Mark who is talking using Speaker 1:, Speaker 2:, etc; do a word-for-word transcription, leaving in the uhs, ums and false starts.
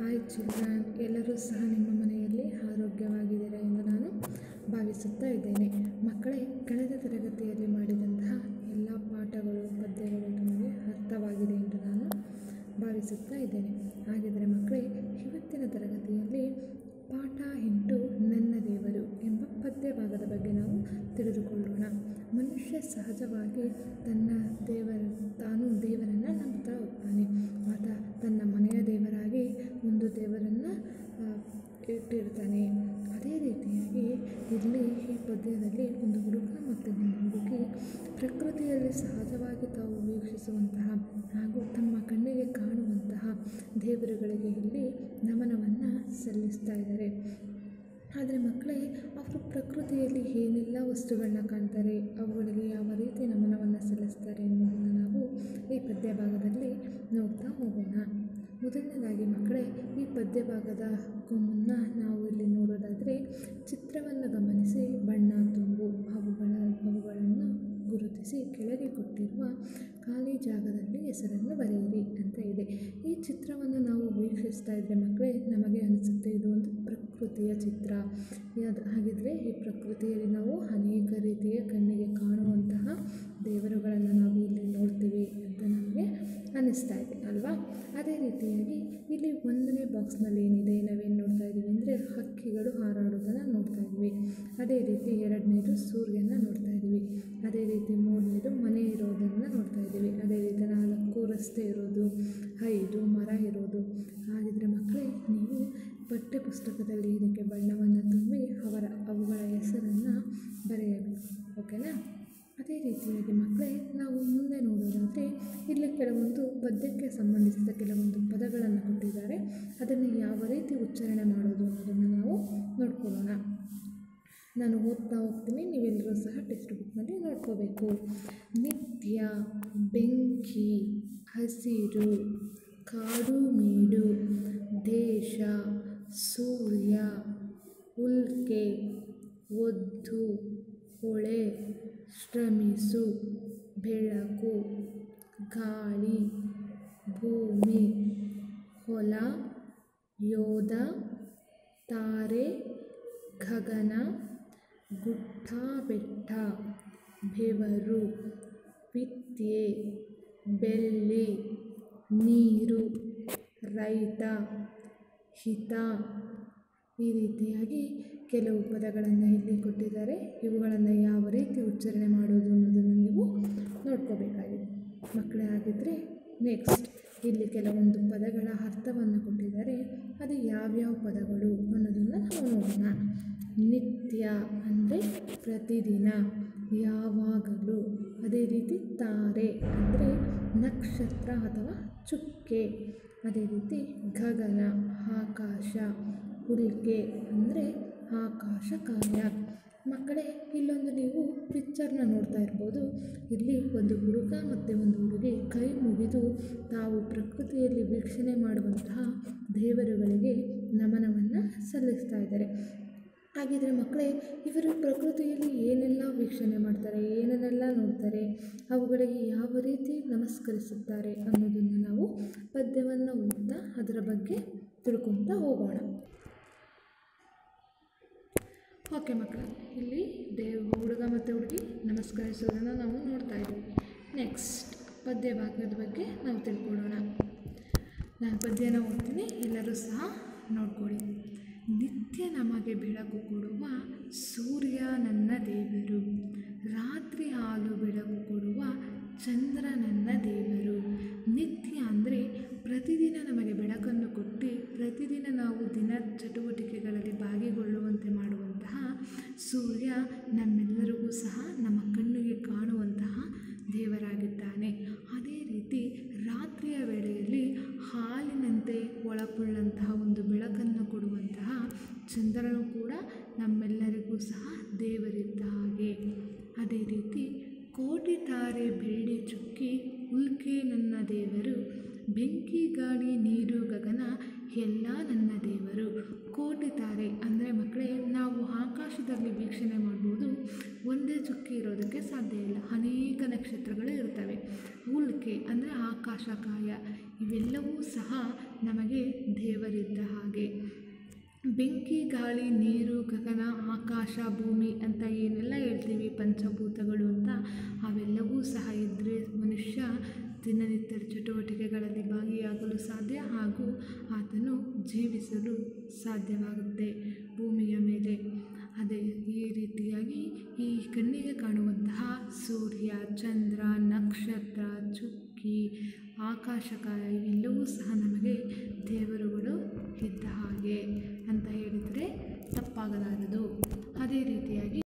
Speaker 1: Hi children, ಎಲ್ಲರೂ ಸಹ ನಿಮ್ಮ ಮನೆಯಲ್ಲಿ ಆರೋಗ್ಯವಾಗಿದ್ದೀರಾ ಎಂದು ನಾನು ಭಾವಿಸುತ್ತಾ ಇದ್ದೇನೆ. ಮಕ್ಕಳೇ, ಕಳೆದ ತರಗತಿಯಲ್ಲಿ ಮಾಡಿದಂತಹ ಎಲ್ಲ ಪಾಠಗಳು ಪದ್ಯಗಳು ನಿಮಗೆ ಅರ್ಥವಾಗಿದೆ ಎಂದು ನಾನು ಭಾವಿಸುತ್ತಾ ಇದ್ದೇನೆ. ಹಾಗಿದ್ದರೆ ಮಕ್ಕಳೇ, ಇವತ್ತಿನ ತರಗತಿಯಲ್ಲಿ ಪಾಠ ಎಂಟು ನನ್ನ ದೇವರು ಎಂಬ ಪದ್ಯ ಭಾಗದ ಬಗ್ಗೆ ನಾವು ತಿಳಿದುಕೊಳ್ಳೋಣ. ಮನುಷ್ಯ ಸಹಜವಾಗಿ ತನ್ನ ದೇವರ ತಾನು ದೇವರನ್ನು ನಂಬುತ್ತಾ ಹೋಗ್ತಾನೆ. ಆತ ತನ್ನ ಮನೆಯ ದೇವರಾಗಿ ಒಂದು ದೇವರನ್ನು ಇಟ್ಟಿರ್ತಾನೆ. ಅದೇ ರೀತಿಯಾಗಿ ಇಲ್ಲಿ ಈ ಪದ್ಯದಲ್ಲಿ ಒಂದು ಹುಡುಗ ಮತ್ತು ಒಂದು ಹುಡುಗಿ ಪ್ರಕೃತಿಯಲ್ಲಿ ಸಹಜವಾಗಿ ತಾವು ವೀಕ್ಷಿಸುವಂತಹ ಹಾಗೂ ತಮ್ಮ ಕಣ್ಣಿಗೆ ಕಾಣುವಂತಹ ದೇವರುಗಳಿಗೆ ಇಲ್ಲಿ ನಮನವನ್ನು ಸಲ್ಲಿಸ್ತಾ ಇದ್ದಾರೆ. ಆದರೆ ಮಕ್ಕಳೇ, ಅವರು ಪ್ರಕೃತಿಯಲ್ಲಿ ಏನೆಲ್ಲ ವಸ್ತುಗಳನ್ನ ಕಾಣ್ತಾರೆ, ಅವುಗಳಿಗೆ ಯಾವ ರೀತಿ ನಮನವನ್ನು ಸಲ್ಲಿಸ್ತಾರೆ ಎನ್ನುವುದನ್ನು ನಾವು ಈ ಪದ್ಯ ಭಾಗದಲ್ಲಿ ನೋಡ್ತಾ ಹೋಗೋಣ. ಮೊದಲನೇದಾಗಿ ಮಕ್ಕಳೇ, ಈ ಪದ್ಯ ಭಾಗದಕ್ಕೂ ಮುನ್ನ ನಾವು ಇಲ್ಲಿ ನೋಡೋದಾದರೆ ಚಿತ್ರವನ್ನು ಗಮನಿಸಿ ಬಣ್ಣ ತುಂಬು, ಅವುಗಳ ಅವುಗಳನ್ನು ಗುರುತಿಸಿ ಕೆಳಗೆ ಕೊಟ್ಟಿರುವ ಖಾಲಿ ಜಾಗದಲ್ಲಿ ಹೆಸರನ್ನು ಬರೆಯಿರಿ ಅಂತ ಇದೆ. ಈ ಚಿತ್ರವನ್ನು ನಾವು ವೀಕ್ಷಿಸ್ತಾ ಇದ್ದರೆ ಮಕ್ಕಳೇ, ನಮಗೆ ಅನಿಸುತ್ತೆ ಇದು ಒಂದು ಪ್ರಕೃತಿಯ ಚಿತ್ರ. ಹಾಗಿದ್ರೆ ಈ ಪ್ರಕೃತಿಯಲ್ಲಿ ನಾವು ಅನೇಕ ರೀತಿಯ ಕಣ್ಣಿಗೆ ಕಾಣುವಂತಹ ದೇವರುಗಳನ್ನು ನಾವು ಇಲ್ಲಿ ನೋಡ್ತೀವಿ ಅಂತ ನಮಗೆ ಅನ್ನಿಸ್ತಾ ಇದೆ ಅಲ್ವಾ. ಅದೇ ರೀತಿಯಾಗಿ ಇಲ್ಲಿ ಒಂದನೇ ಬಾಕ್ಸ್ನಲ್ಲಿ ಏನಿದೆ, ನಾವೇನು ನೋಡ್ತಾ ಇದ್ದೀವಿ ಅಂದರೆ ಹಕ್ಕಿಗಳು ಹಾರಾಡೋದನ್ನು ನೋಡ್ತಾ ಇದ್ವಿ. ಅದೇ ರೀತಿ ಎರಡನೇದು ಸೂರ್ಯನ ನೋಡ್ತಾ ಇದ್ದೀವಿ. ಅದೇ ರೀತಿ ಮೂರನೇದು ಮನೆ ಇರೋದನ್ನು ನೋಡ್ತಾ ಇದ್ದೀವಿ. ಅದೇ ರೀತಿ ನಾಲ್ಕು ರಸ್ತೆ ಇರೋದು, ಐದು ಮರ ಇರೋದು. ಹಾಗಿದ್ರೆ ಮಕ್ಕಳೇ, ನೀವು ಪಠ್ಯ ಪುಸ್ತಕದಲ್ಲಿ ಇದಕ್ಕೆ ಬಣ್ಣವನ್ನು ತುಂಬಿ ಅವರ ಅವುಗಳ ಹೆಸರನ್ನು ಬರೆಯಬೇಕು. ಓಕೆನಾ. ಅದೇ ರೀತಿಯಾಗಿ ಮಕ್ಕಳೇ, ನಾವು ಮುಂದೆ ನೋಡೋದಾದರೆ ಇಲ್ಲಿ ಕೆಲವೊಂದು ಪದ್ಯಕ್ಕೆ ಸಂಬಂಧಿಸಿದ ಕೆಲವೊಂದು ಪದಗಳನ್ನು ಕೊಟ್ಟಿದ್ದಾರೆ. ಅದನ್ನು ಯಾವ ರೀತಿ ಉಚ್ಚಾರಣೆ ಮಾಡೋದು ಅನ್ನೋದನ್ನು ನಾವು ನೋಡ್ಕೊಳ್ಳೋಣ. ನಾನು ಓದ್ತಾ ಹೋಗ್ತೀನಿ, ನೀವೆಲ್ಲರೂ ಸಹ ಟೆಕ್ಸ್ಟ್ ಬುಕ್ನಲ್ಲಿ ನೋಡ್ಕೋಬೇಕು. ನಿತ್ಯ, ಬೆಂಕಿ, ಹಸಿರು, ಕಾಡು ಮೇಡು, ದೇಶ, ಸೂರ್ಯ, ಉಲ್ಕೆ, ಒದ್ದು, ಹೊಳೆ, ಶ್ರಮಿಸು, ಬೆಳಕು, ಗಾಳಿ, ಭೂಮಿ, ಹೊಲ, ಯೋಧ, ತಾರೆ, ಗಗನ, ಗುಡ್ಡ ಬೆಟ್ಟ, ಬೆವರು, ವಿದ್ಯೆ, ಬೆಳ್ಳಿ, ನೀರು, ರೈತ, ಹಿತ. ಈ ರೀತಿಯಾಗಿ ಕೆಲವು ಪದಗಳನ್ನು ಇಲ್ಲಿ ಕೊಟ್ಟಿದ್ದಾರೆ. ಇವುಗಳನ್ನು ಯಾವ ರೀತಿ ಉಚ್ಚಾರಣೆ ಮಾಡೋದು ಅನ್ನೋದನ್ನು ನೀವು ನೋಡ್ಕೋಬೇಕಾಗಿದೆ ಮಕ್ಕಳೇ. ಆಗಿದ್ದರೆ ನೆಕ್ಸ್ಟ್ ಇಲ್ಲಿ ಕೆಲವೊಂದು ಪದಗಳ ಅರ್ಥವನ್ನು ಕೊಟ್ಟಿದ್ದಾರೆ. ಅದು ಯಾವ್ಯಾವ ಪದಗಳು ಅನ್ನೋದನ್ನು ನಾವು ನೋಡೋಣ. ನಿತ್ಯ ಅಂದರೆ ಪ್ರತಿದಿನ, ಯಾವಾಗಲೂ. ಅದೇ ರೀತಿ ತಾರೆ ಅಂದರೆ ನಕ್ಷತ್ರ ಅಥವಾ ಚುಕ್ಕೆ. ಅದೇ ರೀತಿ ಗಗನ ಆಕಾಶ, ಉಲ್ಕೆ ಅಂದರೆ ಆಕಾಶಕಾಯ. ಮಕ್ಕಳೇ, ಇಲ್ಲೊಂದು ನೀವು ಪಿಕ್ಚರ್ನ ನೋಡ್ತಾ ಇರ್ಬೋದು. ಇಲ್ಲಿ ಒಂದು ಹುಡುಗ ಮತ್ತು ಒಂದು ಹುಡುಗಿ ಕೈ ಮುಗಿದು ತಾವು ಪ್ರಕೃತಿಯಲ್ಲಿ ವೀಕ್ಷಣೆ ಮಾಡುವಂತಹ ದೇವರುಗಳಿಗೆ ನಮನವನ್ನು ಸಲ್ಲಿಸ್ತಾ ಇದ್ದಾರೆ. ಹಾಗಿದ್ರೆ ಮಕ್ಕಳೇ, ಇವರು ಪ್ರಕೃತಿಯಲ್ಲಿ ಏನೆಲ್ಲ ವೀಕ್ಷಣೆ ಮಾಡ್ತಾರೆ, ಏನನ್ನೆಲ್ಲ ನೋಡ್ತಾರೆ, ಅವುಗಳಿಗೆ ಯಾವ ರೀತಿ ನಮಸ್ಕರಿಸುತ್ತಾರೆ ಅನ್ನೋದನ್ನು ನಾವು ಪದ್ಯವನ್ನು ಓದ್ತಾ ಅದರ ಬಗ್ಗೆ ತಿಳ್ಕೊತಾ ಹೋಗೋಣ. ಓಕೆ ಮಕ್ಕಳೇ, ಇಲ್ಲಿ ದೇವ ಹುಡುಗ ಮತ್ತು ಹುಡುಗಿ ನಮಸ್ಕರಿಸೋದನ್ನು ನಾವು ನೋಡ್ತಾ ಇದ್ದೀವಿ. ನೆಕ್ಸ್ಟ್ ಪದ್ಯ ಭಾಗದ ಬಗ್ಗೆ ನಾವು ತಿಳ್ಕೊಳ್ಳೋಣ. ನಾನು ಪದ್ಯನ ಓದ್ತೀನಿ, ಎಲ್ಲರೂ ಸಹ ನೋಡ್ಕೊಳ್ಳಿ. ನಿತ್ಯ ನಮಗೆ ಬೆಳಕು ಕೊಡುವ ಸೂರ್ಯ ನನ್ನ ದೇವರು, ರಾತ್ರಿ ಹಾಲು ಬೆಳಕು ಕೊಡುವ ಚಂದ್ರ ನನ್ನ ದೇವರು. ನಿತ್ಯ ಅಂದರೆ ಪ್ರತಿದಿನ ನಮಗೆ ಬೆಳಕನ್ನು ಕೊಟ್ಟು ಪ್ರತಿದಿನ ನಾವು ದಿನ ಚಟುವಟಿಕೆಗಳಲ್ಲಿ ಭಾಗಿಗೊಳ್ಳುವಂತೆ ಮಾಡುವಂತಹ ಸೂರ್ಯ ನಮ್ಮೆಲ್ಲರಿಗೂ ಸಹ ನಮ್ಮ ಕಣ್ಣಿಗೆ ಕಾಣುವಂತಹ ದೇವರಾಗಿದ್ದಾನೆ. ಅದೇ ರೀತಿ ರಾತ್ರಿಯ ವೇಳೆಯಲ್ಲಿ ಹಾಲಿನಂತೆ ಹೊಳಪುಳ್ಳಂತಹ ಒಂದು ಬೆಳಕನ್ನು ಕೊಡುವಂತಹ ಚಂದ್ರನು ಕೂಡ ನಮ್ಮೆಲ್ಲರಿಗೂ ಸಹ ದೇವರಿದ್ದ ಹಾಗೆ. ಅದೇ ರೀತಿ ಕೋಟಿ ತಾರೆ ಬೆಳ್ಳಿ ಚುಕ್ಕಿ ಉಲ್ಕೆ ನನ್ನ ದೇವರು, ಬೆಂಕಿ ಗಾಳಿ ನೀರು ಗಗನ ಎಲ್ಲ ನನ್ನ ದೇವರು. ಕೋಟಿ ತಾರೆ ಅಂದರೆ ಮಕ್ಕಳೇ, ನಾವು ಆಕಾಶದಲ್ಲಿ ವೀಕ್ಷಣೆ ಮಾಡ್ಬೋದು. ಒಂದೇ ಚುಕ್ಕಿ ಇರೋದಕ್ಕೆ ಸಾಧ್ಯ ಇಲ್ಲ, ಅನೇಕ ನಕ್ಷತ್ರಗಳು ಇರ್ತವೆ. ಉಲ್ಕೆ ಅಂದರೆ ಆಕಾಶಕಾಯ. ಇವೆಲ್ಲವೂ ಸಹ ನಮಗೆ ದೇವರಿದ್ದ ಹಾಗೆ. ಬೆಂಕಿ, ಗಾಳಿ, ನೀರು, ಗಗನ, ಆಕಾಶ, ಭೂಮಿ ಅಂತ ಏನೆಲ್ಲ ಹೇಳ್ತೀವಿ ಪಂಚಭೂತಗಳು ಅಂತ, ಅವೆಲ್ಲವೂ ಸಹ ಇದ್ದರೆ ಮನುಷ್ಯ ದಿನನಿತ್ಯದ ಚಟುವಟಿಕೆಗಳಲ್ಲಿ ಭಾಗಿಯಾಗಲು ಸಾಧ್ಯ ಹಾಗೂ ಆತನು ಜೀವಿಸಲು ಸಾಧ್ಯವಾಗುತ್ತೆ ಭೂಮಿಯ ಮೇಲೆ. ಅದೇ ಈ ರೀತಿಯಾಗಿ ಈ ಕಣ್ಣಿಗೆ ಕಾಣುವಂತಹ ಸೂರ್ಯ, ಚಂದ್ರ, ನಕ್ಷತ್ರ, ಚುಕ್ಕಿ, ಆಕಾಶಕಾಯ ಇವೆಲ್ಲವೂ ಸಹ ನಮಗೆ ದೇವರುಗಳು ಇದ್ದ ಹಾಗೆ ಅಂತ ಹೇಳಿದರೆ ತಪ್ಪಾಗಲಾರದು. ಅದೇ ರೀತಿಯಾಗಿ